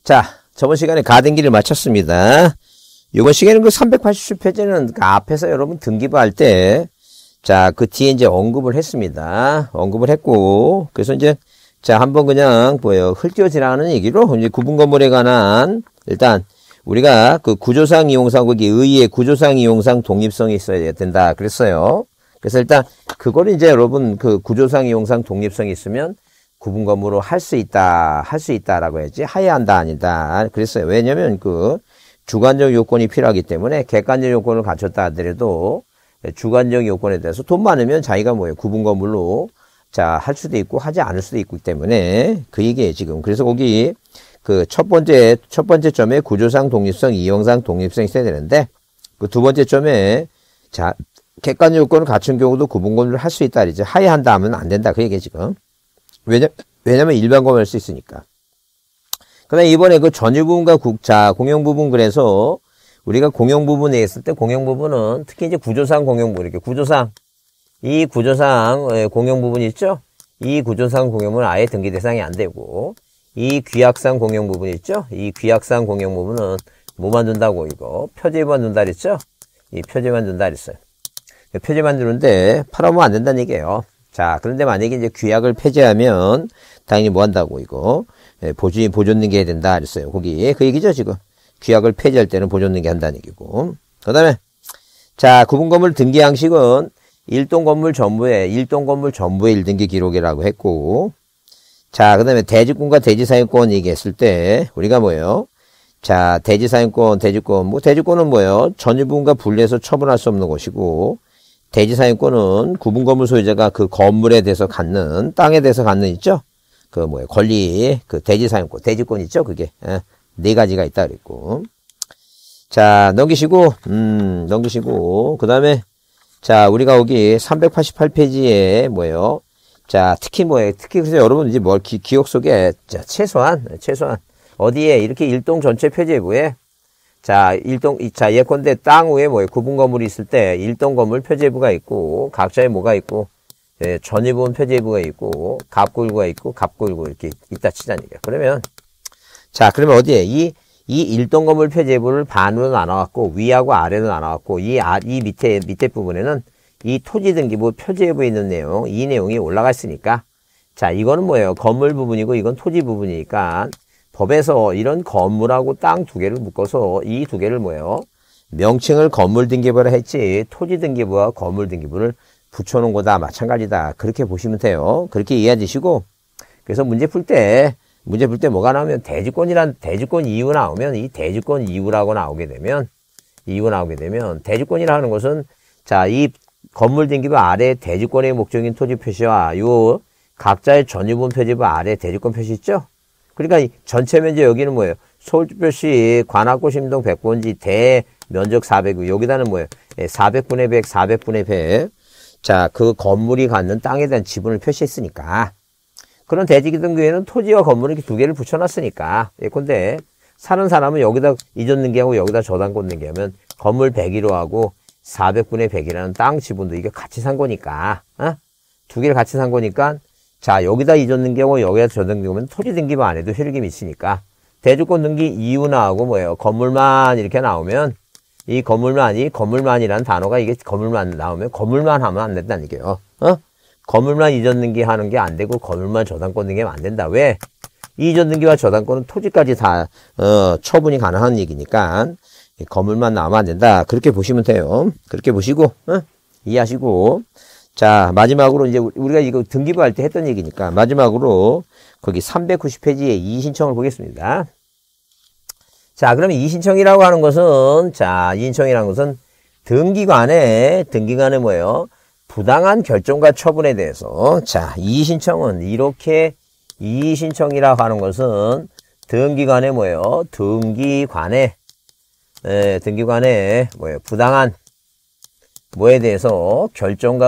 자, 저번 시간에 가등기를 마쳤습니다. 이번 시간에는 그 380페이지는 그 앞에서 여러분 등기부 할 때, 자, 그 뒤에 이제 언급을 했습니다. 언급을 했고, 그래서 이제, 자, 한번 그냥, 흘겨 지나가는 얘기로, 이제 구분 건물에 관한, 일단, 우리가 그 구조상 이용상, 거기 의의 구조상 이용상 독립성이 있어야 된다. 그랬어요. 그래서 일단, 그거를 이제 여러분 그 구조상 이용상 독립성이 있으면, 구분 건물로 할 수 있다라고 해야지, 하야 한다, 아니다. 그랬어요. 왜냐면 그, 주관적 요건이 필요하기 때문에 객관적 요건을 갖췄다 하더라도 주관적 요건에 대해서 돈 많으면 자기가 구분 건물로 자, 할 수도 있고 하지 않을 수도 있기 때문에 그 얘기예요, 지금. 그래서 거기 그 첫 번째 점에 구조상 독립성, 이용상 독립성이 있어야 되는데 그 두 번째 점에 자, 객관적 요건을 갖춘 경우도 구분 건물을 할 수 있다. 이제 하야 한다 하면 안 된다. 그 얘기예요, 지금. 왜냐면 일반 건물을 할 수 있으니까. 그 다음에 이번에 그 전유 부분과 공용 부분, 그래서 우리가 공용 부분에 있을 때 공용 부분은 특히 이제 구조상 공용 부분, 이렇게 이 구조상 공용 부분 있죠? 이 구조상 공용 부분은 아예 등기 대상이 안 되고, 이 규약상 공용 부분 있죠? 이 규약상 공용 부분은 뭐만 둔다고 이거? 표제만 둔다 그랬죠? 이 표제만 둔다 그랬어요. 표제만 두는데 팔아보면 안 된다는 얘기예요. 자, 그런데 만약에 이제 규약을 폐지하면 당연히 뭐 한다고 이거? 보존 등기해야 된다 그랬어요. 거기 그 얘기죠, 지금. 규약을 폐지할 때는 보존 등기 한다는 얘기고. 그다음에 자, 구분 건물 등기 양식은 일동 건물 전부의 1등기 기록이라고 했고. 자, 그다음에 대지권과 대지사용권 얘기했을 때 우리가 뭐예요? 자, 대지사용권, 대지권은 뭐예요? 전유 부분과 분리해서 처분할 수 없는 것이고, 대지사용권은 구분 건물 소유자가 그 건물에 대해서 갖는, 땅에 대해서 갖는 있죠? 권리, 그 대지사용권, 대지권 있죠? 그게. 네 가지가 있다 그랬고. 자, 넘기시고, 그 다음에, 자, 우리가 여기 388페이지에 뭐예요? 자, 특히 그래서 여러분 이제 기억 속에, 자, 최소한. 어디에? 이렇게 일동 전체 표제부에, 자, 예컨대 땅 위에 구분 건물이 있을 때, 일동 건물 표제부가 있고, 각자의 뭐가 있고, 전유 부분 표제부가 있고, 갑구일구가 있고, 갑구일구 이렇게 있다 치자는 얘기야. 그러면 어디에? 이 일동 건물 표제부를 반으로 나눠갖고, 위하고 아래로 나눠갖고, 이 밑에 부분에는 이 토지 등기부 표제부에 있는 내용, 이 내용이 올라가 있으니까, 자, 이거는 뭐예요? 건물 부분이고, 이건 토지 부분이니까, 법에서 이런 건물하고 땅 두 개를 묶어서 이 두 개를 명칭을 건물 등기부라 했지, 토지 등기부와 건물 등기부를 붙여놓은 거다. 마찬가지다. 그렇게 보시면 돼요. 그렇게 이해하시고, 그래서 문제 풀 때 뭐가 나오면 대지권 이유 나오면 이 대지권 이유라고 나오게 되면, 대지권이라 하는 것은, 자, 이 건물 등기부 아래 대지권의 목적인 토지 표시와 요 각자의 전유분 표지부 아래 대지권 표시 있죠? 그러니까 이 전체 면적 여기는 뭐예요? 서울특별시 관악구 심동 100번지 대면적 400, 여기다는 뭐예요? 400분의 100, 400분의 100. 자, 그 건물이 갖는 땅에 대한 지분을 표시했으니까. 그런 대지기 등기에는 토지와 건물을 이렇게 두 개를 붙여놨으니까. 예컨대 사는 사람은 여기다 이전 등기하고 여기다 저당권 등기하면 건물 100이로 하고 400분의 100이라는 땅 지분도 이게 같이 산 거니까. 두 개를 같이 산 거니까. 자, 여기다 이전 등기하고 여기다 저당 등기하면 토지 등기부 안 해도 효력이 미치니까. 대주권 등기 이유 나오고 건물만 이렇게 나오면 이 건물만이라는 단어가 이게 건물만 나오면 건물만 하면 안 된다는 얘기예요. 건물만 이전 등기하는 게 안 되고 건물만 저당권 등기하면 안 된다. 왜? 이전 등기와 저당권은 토지까지 다 처분이 가능한 얘기니까 건물만 나오면 안 된다. 그렇게 보시면 돼요. 그렇게 보시고 이해하시고. 자, 마지막으로 이제 우리가 이거 등기부 할 때 했던 얘기니까 마지막으로 거기 390페이지에 이의신청을 보겠습니다. 자, 그러면 이의신청이라고 하는 것은, 등기관에 뭐예요? 부당한 결정과 처분에 대해서, 자, 이의신청은 이렇게 이의신청이라고 하는 것은 등기관에 뭐예요? 등기관에 부당한 뭐에 대해서 결정과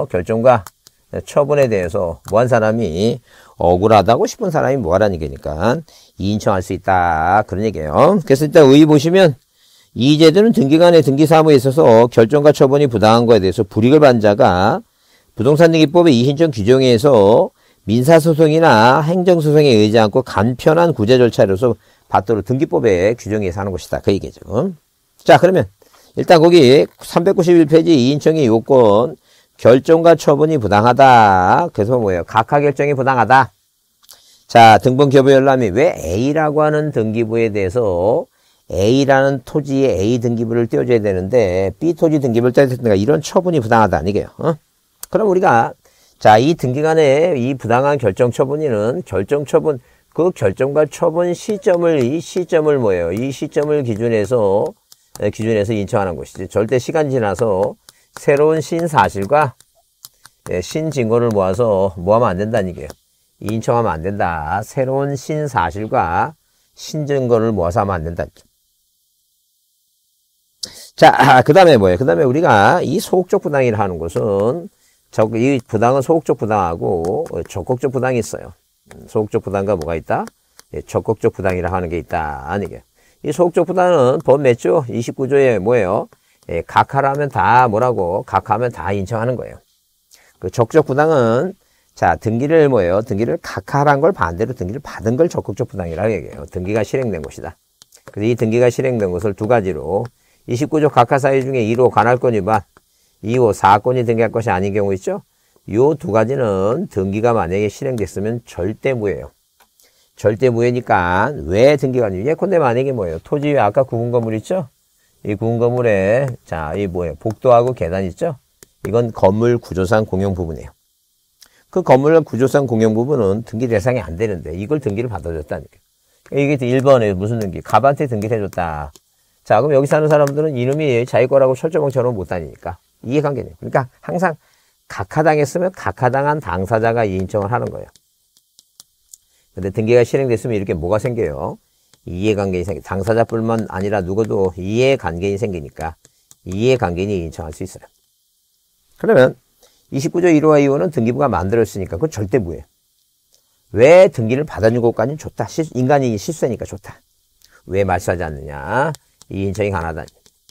처분에 대해서 뭐한 사람이 억울하다고 싶은 사람이 뭐하라는 얘기니까 이의신청할 수 있다. 그런 얘기예요. 그래서 일단 의의 보시면 이 제도는 등기관의 등기사무에 있어서 결정과 처분이 부당한 거에 대해서 불이익을 받은 자가 부동산등기법의 이의신청 규정에 의해서 민사소송이나 행정소송에 의지 않고 간편한 구제 절차로서 받도록 등기법에 규정해서 하는 것이다. 그 얘기죠. 자, 그러면 일단 거기 391페이지 이인청의 요건 결정과 처분이 부당하다. 그래서 뭐예요? 각하 결정이 부당하다. 자, 등본 교부 열람이 왜 A라고 하는 등기부에 대해서 A라는 토지에 A 등기부를 띄워줘야 되는데 B 토지 등기부를 띄워야 되니까 이런 처분이 부당하다. 이게요. 그럼 우리가 자, 이 등기간의 이 부당한 결정 처분이는 결정 처분 그 결정과 처분 시점을 이 시점을 뭐예요? 이 시점을 기준해서 인정하는 것이지. 절대 시간 지나서 새로운 신사실과 신증거를 모아서 뭐하면 안 된다는 얘기예요. 인정하면 안 된다. 새로운 신사실과 신증거를 모아서 하면 안 된다. 자, 그 다음에 뭐예요? 그 다음에 우리가 이 소극적 부당이라 하는 것은 이 부당은 소극적 부당하고 적극적 부당이 있어요. 소극적 부당과 뭐가 있다? 적극적 부당이라 하는 게 있다. 아니 게. 이 소극적 부당은 법 몇 조? 29조에 뭐예요? 각하라면 다 뭐라고? 각하하면 다 인정하는 거예요. 그 적극적 부당은 자, 등기를 뭐예요? 등기를 각하한 걸 반대로 등기를 받은 걸 적극적 부당이라고 얘기해요. 등기가 실행된 것이다. 그래서 이 등기가 실행된 것을 두 가지로 29조 각하 사유 중에 1호 관할권 위반, 2호 사건이 등기할 것이 아닌 경우 있죠? 요 두 가지는 등기가 만약에 실행됐으면 절대무예요. 절대무예니까 왜 등기가 아니에요? 예컨대 만약에 뭐예요? 토지 위에 아까 구분 건물 있죠? 이 구분 건물에 자, 이 뭐예요? 복도하고 계단 있죠? 이건 건물 구조상 공용 부분이에요. 그 건물 구조상 공용 부분은 등기 대상이 안 되는데 이걸 등기를 받아줬다니까. 이게 1번에 무슨 등기? 갑한테 등기를 해줬다. 자, 그럼 여기 사는 사람들은 이놈이 자기 거라고 철조망처럼 못 다니니까. 이해관계네요. 그러니까 항상 각하당했으면 각하당한 당사자가 이인청을 하는 거예요. 근데 등기가 실행됐으면 이렇게 뭐가 생겨요? 이해관계인이 생겨. 당사자뿐만 아니라 누구도 이해관계인이 생기니까 이해관계인이 이인청할 수 있어요. 그러면 29조 1호와 2호는 등기부가 만들었으니까 그건 절대 무예요. 왜 등기를 받아준 것까지는 좋다. 인간이 실수하니까 좋다. 왜 말소하지 않느냐? 이인청이 가능하다.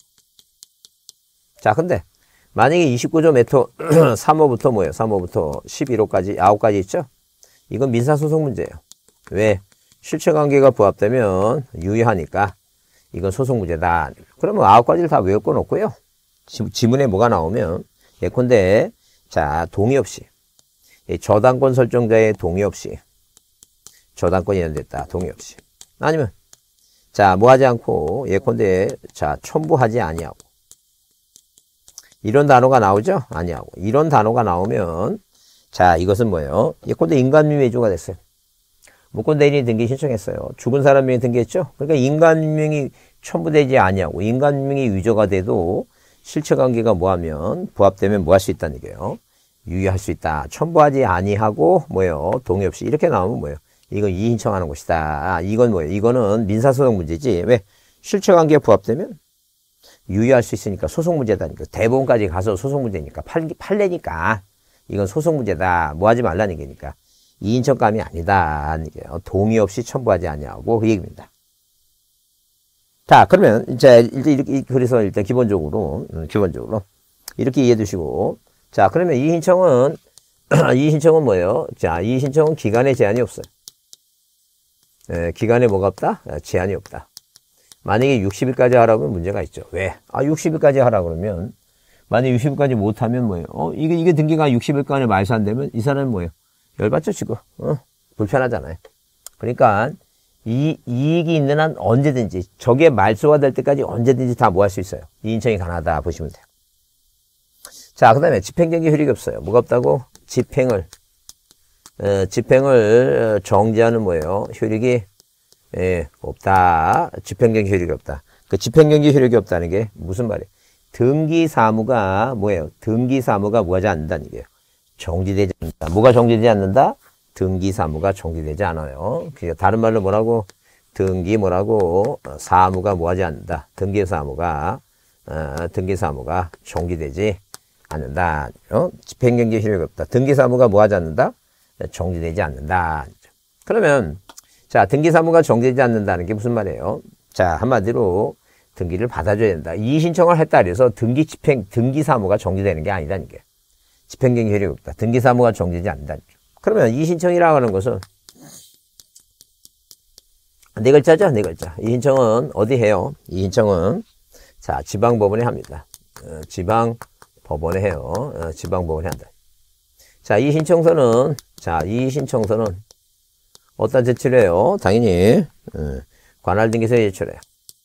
자, 근데 만약에 29조 메토 3호부터 뭐예요? 3호부터 11호까지 9가지 있죠? 이건 민사소송 문제예요. 왜? 실체관계가 부합되면 유효하니까 이건 소송 문제다. 그러면 9가지를 다 외울 건 없고요. 지문에 뭐가 나오면 예컨대 자, 동의 없이 저당권 설정자의 동의 없이 저당권이 연됐다. 동의 없이. 아니면 자, 뭐 하지 않고 예컨대 자, 첨부하지 아니하고 이런 단어가 나오죠? 아니하고. 이런 단어가 나오면 자, 이것은 뭐예요? 예컨대 인간민명이 됐어요. 무권대리인이 등기 신청했어요. 죽은 사람 명이 등기했죠? 그러니까 인간민명이 첨부되지 아니하고 인간민명이 위조가 돼도 실체관계가 뭐하면 부합되면 뭐 할 수 있다는 얘기예요. 유효할 수 있다. 첨부하지 아니하고 뭐예요? 동의 없이 이렇게 나오면 뭐예요? 이건 이인청하는 것이다. 이건 뭐예요? 이거는 민사소송 문제지. 왜? 실체관계가 부합되면 유효할 수 있으니까 소송 문제다니까. 대법원까지 가서 소송 문제니까 판례니까 이건 소송 문제다. 뭐 하지 말라는 얘기니까. 이인청감이 아니다. 이게요. 동의 없이 첨부하지 아니하고 그 얘기입니다. 자, 그러면 이제 그래서 일단 기본적으로 이렇게 이해해 두시고 자, 그러면 이 신청은 뭐예요? 자, 이 신청은 기간에 제한이 없어요. 기간에 뭐가 없다? 제한이 없다. 만약에 60일까지 하라고 하면 문제가 있죠. 왜? 60일까지 하라 그러면 만약에 60일까지 못하면 뭐예요? 이게 등기가 60일간에 말소 안 되면 이 사람은 뭐예요? 열받죠, 지금. 불편하잖아요. 그러니까 이익이 있는 한 언제든지 저게 말소가 될 때까지 언제든지 다 뭐 할 수 있어요. 이인청이 가능하다 보시면 돼요. 자, 그 다음에 집행정지 효력이 없어요. 뭐가 없다고? 집행을 정지하는 뭐예요? 효력이 없다. 집행정지 효력이 없다. 그 집행정지 효력이 없다는 게 무슨 말이에요? 등기사무가 뭐예요? 등기사무가 뭐 하지 않는다는 얘기예요. 정지되지 않는다. 뭐가 정지되지 않는다? 등기사무가 정지되지 않아요. 다른 말로 뭐라고? 사무가 뭐 하지 않는다. 등기사무가 정지되지 않는다. 집행정지 효력이 없다. 등기사무가 뭐 하지 않는다? 정지되지 않는다. 그러면 자, 등기사무가 정지되지 않는다는 게 무슨 말이에요? 자, 한마디로 등기를 받아줘야 된다. 이의신청을 했다 그래서 등기사무가 정지되는 게 아니다는 게. 집행정지 효력이 없다. 등기사무가 정지되지 않는다. 그러면 이의신청이라고 하는 것은 네 글자죠? 네 글자. 이 신청은 어디 해요? 이 신청은, 자, 지방법원에 합니다. 지방법원에 해요. 지방법원에 한다. 자, 이 신청서는, 어디다 제출해요? 당연히, 관할등기소에 제출해요.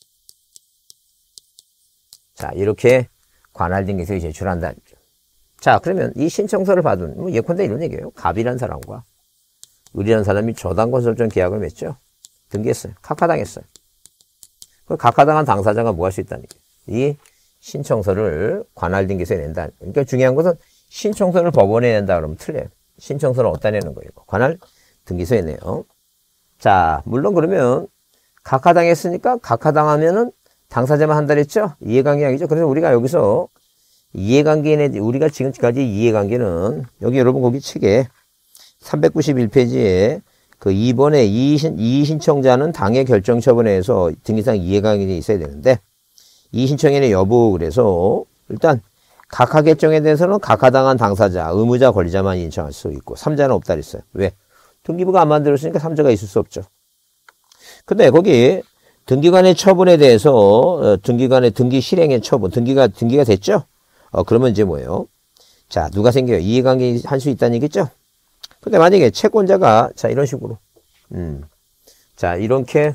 자, 이렇게 관할등기소에 제출한다. 자, 그러면 이 신청서를 받은, 뭐 예컨대 이런 얘기예요. 갑이라는 사람과 을이라는 사람이 저당권설정 계약을 맺죠. 등기했어요. 각하당했어요. 그 각하당한 당사자가 뭐 할 수 있다는 얘기예요. 이 신청서를 관할등기소에 낸다. 그러니까 중요한 것은 신청서를 법원에 낸다 그러면 틀려요. 신청서를 어디다 내는 거예요? 관할등기소에 내요. 자, 물론 그러면 각하당했으니까 각하당하면은 당사자만 한다 그랬죠? 이해관계약이죠. 그래서 우리가 여기서 이해관계에 우리가 지금까지 이해관계는 여기 여러분 거기 책에 391페이지에 그 2번에 이의신청자는 당의 결정 처분에서 등기상 이해관계가 있어야 되는데 이의신청인의 여부 그래서 일단 각하 결정에 대해서는 각하당한 당사자, 의무자, 권리자만 인정할 수 있고 3자는 없다 그랬어요. 왜? 등기부가 안 만들었으니까 3자가 있을 수 없죠. 근데 거기 등기관의 처분에 대해서 등기관의 등기 실행의 처분, 등기가 됐죠? 그러면 이제 뭐예요? 자, 누가 생겨요? 이해관계 할 수 있다는 얘기죠? 근데 만약에 채권자가 자 이런 식으로 자 이렇게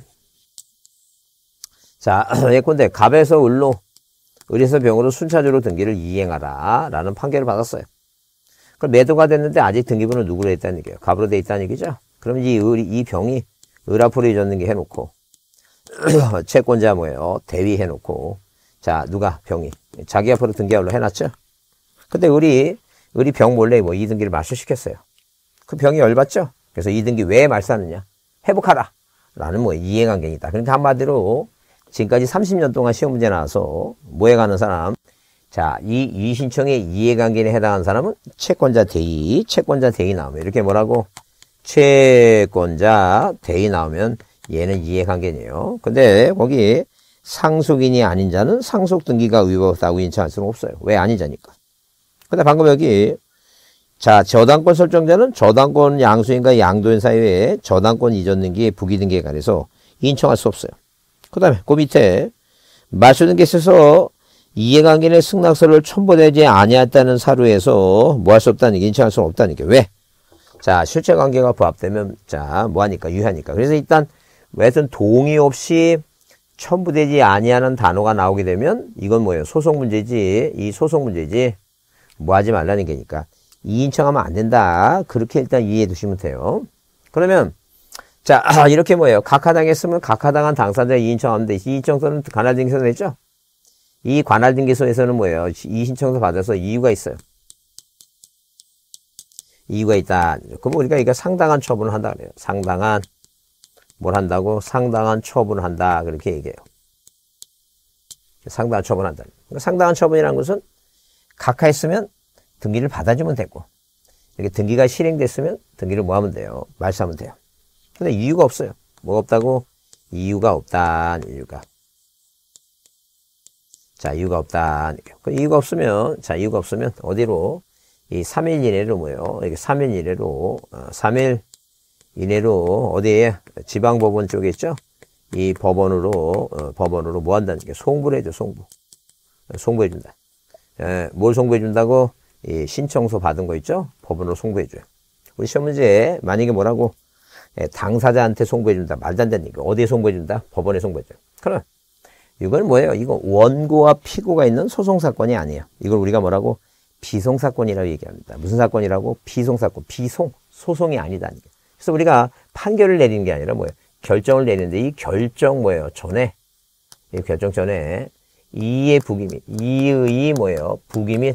자 예컨대 갑에서 을로 을에서 병으로 순차적으로 등기를 이행하라 라는 판결을 받았어요. 그럼 매도가 됐는데 아직 등기부는 누구로 돼 있다는 얘기예요? 갑으로 돼 있다는 얘기죠? 그럼 이 병이 을 앞으로 이전등기 해놓고 채권자 뭐예요? 대위 해놓고 자 누가 병이 자기 앞으로 등기하러 해놨죠? 근데 을이 병 몰래 뭐 이등기를 말소시켰어요. 그 병이 열받죠? 그래서 이등기 왜 말소하느냐? 회복하라! 라는 뭐 이해관계이다. 그러니까 한마디로 지금까지 30년 동안 시험 문제 나와서 뭐에 가는 사람? 자, 이 신청의 이해관계에 해당하는 사람은 채권자 대의 나오면 이렇게 뭐라고? 채권자 대의 나오면 얘는 이해관계네요. 근데 거기 상속인이 아닌 자는 상속등기가 위법하다고 인정할 수는 없어요. 왜 아닌 자니까. 근데 방금 여기 자, 저당권 설정자는 저당권 양수인과 양도인 사이에 저당권 이전 등기의 부기 등기에 관해서 인정할 수 없어요. 그 다음에 그 밑에 말소 등기에 있어서 이해관계의 승낙서를 첨부되지 아니했다는 사유에서 뭐 할 수 없다는 게 인정할 수 없다는 게 왜? 자, 실체관계가 부합되면 자, 뭐 하니까 유효하니까. 그래서 일단 하여튼 동의 없이 첨부되지 아니하는 단어가 나오게 되면 이건 뭐예요? 소송 문제지. 이 소송 문제지. 뭐 하지 말라는 게니까. 이인청하면 안 된다. 그렇게 일단 이해해 두시면 돼요. 그러면 자 이렇게 뭐예요? 각하당했으면 각하당한 당사자 이인청하면 돼. 이인청서는 관할등기소에 냈죠? 이 관할등기소에서는 뭐예요? 이신청서 받아서 이유가 있어요. 이유가 있다. 그럼 우리가 이거 상당한 처분을 한다 그래요. 상당한 뭘 한다고? 상당한 처분을 한다. 그렇게 얘기해요. 상당한 처분을 한다. 상당한 처분이라는 것은 각하했으면 등기를 받아주면 되고 이렇게 등기가 실행됐으면 등기를 뭐 하면 돼요? 말소하면 돼요. 근데 이유가 없어요. 뭐가 없다고? 이유가 없다. 이유가. 자, 이유가 없다. 이유가 없으면 자, 이유가 없으면 어디로? 이 3일 이내로 뭐예요? 이게 3일 이내로 3일 이내로 어디에? 지방법원 쪽에 있죠? 이 법원으로 뭐 한다는 게 송부를 해줘. 송부해 준다. 뭘 송부해 준다고? 이 신청서 받은 거 있죠? 법원으로 송부해줘요. 우리 시험 문제에 만약에 뭐라고? 당사자한테 송부해준다. 말도 안 되는 얘기. 어디에 송부해준다? 법원에 송부해줘요. 그럼 이건 뭐예요? 이거 원고와 피고가 있는 소송사건이 아니에요. 이걸 우리가 뭐라고? 비송사건이라고 얘기합니다. 무슨 사건이라고? 비송사건. 소송이 아니다는 게. 그래서 우리가 판결을 내리는 게 아니라 뭐예요? 결정을 내리는데 이 결정 뭐예요? 이 결정 전에 이의 부기및 이의 뭐예요? 부기및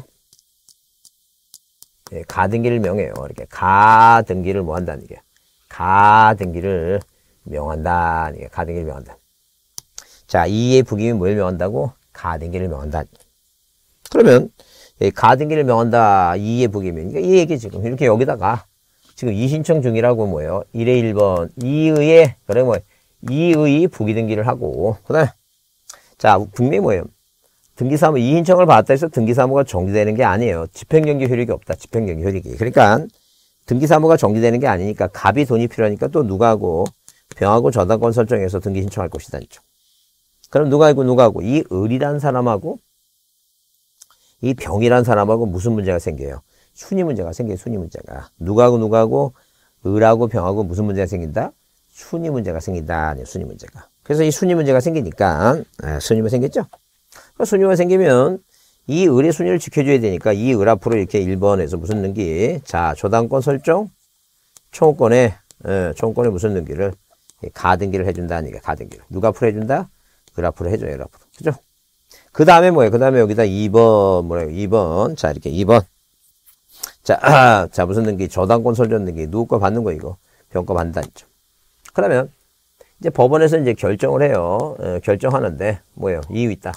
가등기를 명해요. 이렇게 가등기를 뭐 한다는 게 가등기를 명한다. 이게 가등기를 명한다. 자, 이의 부기및 뭘 명한다고? 가등기를 명한다. 그러면 가등기를 명한다. 이의 부기및 그러니까 이 얘기 지금 이렇게 여기다가 지금 이신청 중이라고 뭐예요? 1의 1번 이의의 그래 뭐 이의 부기 등기를 하고 그다음에 자, 분명히 뭐예요? 등기사무 이인청을 받았다 해서 등기사무가 정지되는 게 아니에요. 집행정지 효력이 없다. 집행정지 효력이. 그러니까 등기사무가 정지되는 게 아니니까 갑이 돈이 필요하니까 또 누가 하고 병하고 저당권 설정해서 등기 신청할 것이다. 그럼 누가 하고 이 을이란 사람하고 이 병이란 사람하고 무슨 문제가 생겨요? 순위 문제가 생겨요. 순위 문제가. 누가하고 을하고 병하고 무슨 문제가 생긴다? 순위 문제가 생긴다. 순위 문제가. 그래서 이 순위 문제가 생기니까 순위가 생겼죠? 순위가 생기면 이 을의 순위를 지켜줘야 되니까 이 을 앞으로 이렇게 1번에서 무슨 등기? 자, 저당권 설정 총권에 무슨 등기를? 가등기를 해준다는 얘기야. 가등기를. 누가 앞으로 해준다? 을 앞으로 해줘요. 을 앞으로. 그죠? 그 다음에 뭐예요? 그 다음에 여기다 2번, 2번. 자, 이렇게 2번. 자, 무슨 등기? 저당권 설정 등기. 누구 거 받는 거, 이거? 병 거 받는다, 했죠. 그러면, 이제 법원에서 이제 결정을 해요. 결정하는데, 뭐예요? 이유 있다.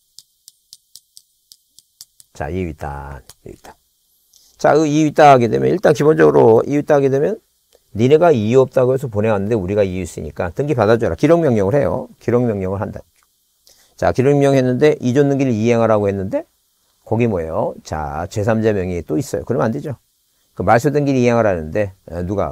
자, 이유 있다. 자, 이유 있다 하게 되면, 일단 기본적으로 이유 있다 하게 되면, 니네가 이유 없다고 해서 보내왔는데, 우리가 이유 있으니까, 등기 받아줘라. 기록명령을 해요. 기록명령을 한다. 자, 기록명 했는데, 이전 등기를 이행하라고 했는데, 거기 뭐예요? 자, 제3자 명의 또 있어요. 그러면 안 되죠. 그 말소 등기를 이행하라는데, 누가,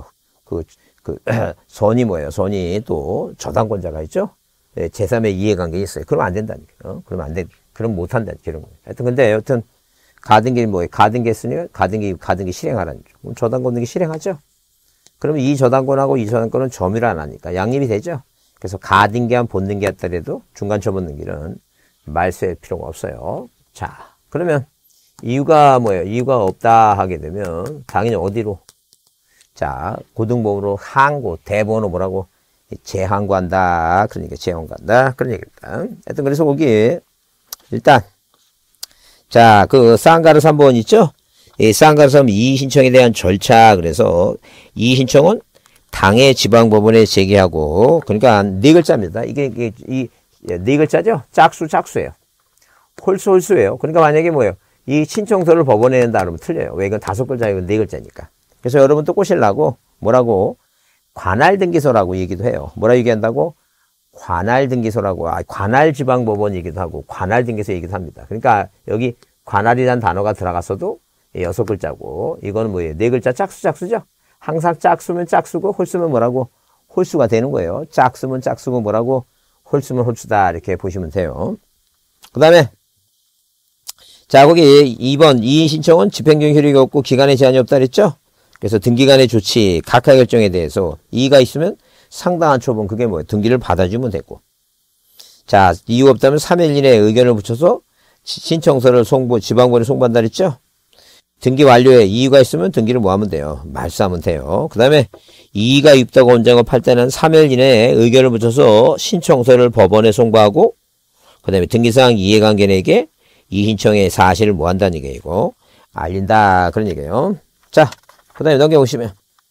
선이 뭐예요? 선이 또 저당권자가 있죠? 제3의 이해관계 있어요. 그러면 안 된다니까. 그러면 안 돼. 그럼 못 한다니까. 이런 거. 하여튼, 근데 여튼, 가등기 뭐예요? 가등기 했으니까 가등기 실행하라는 거. 그럼 저당권 등기 실행하죠? 그러면 이 저당권하고 이 저당권은 점유를 안 하니까 양립이 되죠? 그래서 가등기한 본등기 했더라도 중간 처분 등기는 말소할 필요가 없어요. 자, 그러면 이유가 뭐예요? 이유가 없다 하게 되면 당연히 어디로? 자, 고등법으로 항고, 대법원으로 뭐라고? 재항고한다. 그러니까 재항고한다. 그런 얘기입니다. 하여튼 그래서 거기 일단 자, 그 쌍가르 3번 있죠? 이 쌍가르 3번 이의 신청에 대한 절차. 그래서 이의 신청은 당해 지방법원에 제기하고, 그러니까 네 글자입니다. 이게 네 글자죠? 짝수예요. 홀수예요. 그러니까 만약에 뭐예요? 이 신청서를 법원에 낸다 그러면 틀려요. 왜? 이건 5글자, 이건 4글자니까. 그래서 여러분 또 꼬시려고 뭐라고? 관할등기소라고 얘기도 해요. 뭐라 얘기한다고? 관할등기소라고. 관할지방법원 얘기도 하고 관할등기소 얘기도 합니다. 그러니까 여기 관할이라는 단어가 들어갔어도 6글자고, 이거는 뭐예요? 4글자 짝수죠? 항상 짝수면 짝수고 홀수면 뭐라고? 홀수가 되는 거예요. 짝수면 짝수고 뭐라고? 홀수면 홀수다. 이렇게 보시면 돼요. 그 다음에 자, 거기 2번 이의 신청은 집행적 효력이 없고 기간의 제한이 없다 그랬죠? 그래서 등기간의 조치, 각하 결정에 대해서 이의가 있으면 상당한 처분, 그게 뭐예요? 등기를 받아주면 되고. 자, 이유 없다면 3일 이내에 의견을 붙여서 신청서를 지방법원에 송부한다 그랬죠? 등기 완료에 이유가 있으면 등기를 뭐 하면 돼요? 말소하면 돼요. 그 다음에 이의가 있다고 원장을 팔 때는 3일 이내에 의견을 붙여서 신청서를 법원에 송부하고, 그 다음에 등기사항 이해관계인에게 이 신청의 사실을 뭐 한다는 얘기고, 알린다. 그런 얘기예요. 자, 그 다음에 넘겨보시면,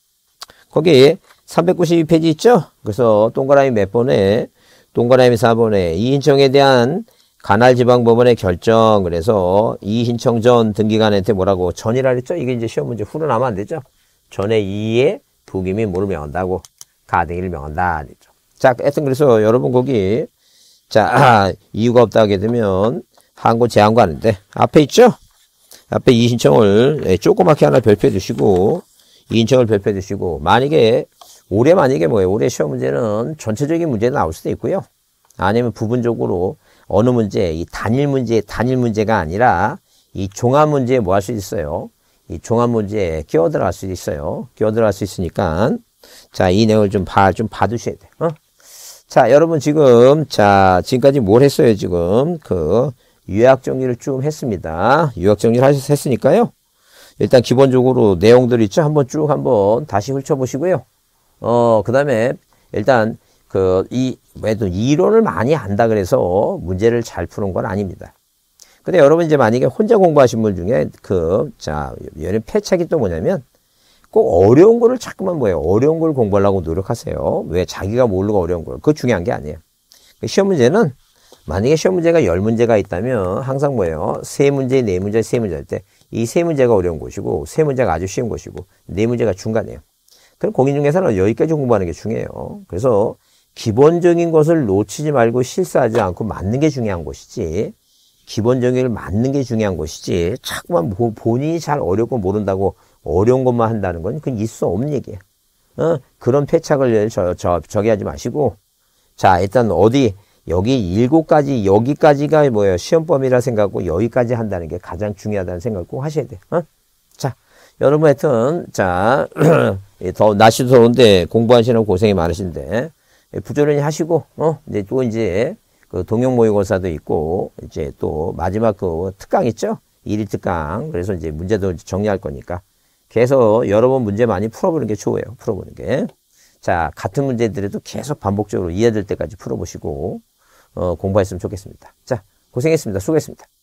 거기 392페이지 있죠? 그래서 동그라미 몇 번에, 동그라미 4번에 이 신청에 대한 관할지방법원의 결정. 그래서 이 신청 전 등기관한테 뭐라고? 전이라 그랬죠? 이게 이제 시험 문제 후로 나면 안 되죠? 전에 이의 부김이 뭐를 명한다고? 가등기를 명한다. 그랬죠. 자, 하여튼 그래서 여러분 거기, 자, 이유가 없다 하게 되면, 항고, 재항고 하는데, 앞에 있죠? 앞에 이 신청을 조그맣게 하나 별표해 두시고, 이 신청을 별표해 두시고, 만약에 뭐예요? 올해 시험 문제는 전체적인 문제도 나올 수도 있고요. 아니면 부분적으로 어느 문제, 이 단일 문제가 아니라, 이 종합 문제에 뭐 할 수 있어요? 이 종합 문제에 끼어 들어갈 수 있어요. 끼어 들어갈 수 있으니까, 자, 이 내용을 좀 봐두셔야 돼요. 자, 여러분 지금까지 뭘 했어요, 지금? 요약 정리를 쭉 했습니다. 요약 정리를 했으니까요. 일단 기본적으로 내용들 있죠? 한번 다시 훑어보시고요. 그 다음에 일단 왜도 이론을 많이 한다 그래서 문제를 잘 푸는 건 아닙니다. 근데 여러분 이제 만약에 혼자 공부하신 분 중에 얘는 패착이 또 뭐냐면 꼭 어려운 거를 자꾸만 어려운 걸 공부하려고 노력하세요. 왜? 자기가 모르고 어려운 걸. 그거 중요한 게 아니에요. 시험 문제는 만약에 시험 문제가 10문제가 있다면 항상 3문제, 4문제, 3문제 할 때 이 3문제가 어려운 것이고 3문제가 아주 쉬운 것이고 4문제가 중간이에요. 그럼 거기 중에서는 여기까지 공부하는 게 중요해요. 그래서 기본적인 것을 놓치지 말고 실수하지 않고 맞는 게 중요한 것이지, 기본적인 걸 맞는 게 중요한 것이지 자꾸만 본인이 잘 어렵고 모른다고 어려운 것만 한다는 건 그건 있을 수 없는 얘기예요. 그런 패착을 저기 하지 마시고, 자, 일단 여기 7가지, 여기까지가 뭐예요? 시험 범위라 생각하고 여기까지 한다는 게 가장 중요하다는 생각을 꼭 하셔야 돼. 자, 여러분 하여튼, 자, 날씨도 더운데 공부하시느라 고생이 많으신데, 부지런히 하시고, 이제 그 동영 모의고사도 있고, 이제 또 마지막 그 특강 있죠? 1일 특강. 그래서 이제 문제도 정리할 거니까. 계속 여러 번 문제 많이 풀어보는 게 좋아요. 풀어보는 게. 자, 같은 문제들에도 계속 반복적으로 이해될 때까지 풀어보시고, 공부했으면 좋겠습니다. 자, 고생했습니다. 수고했습니다.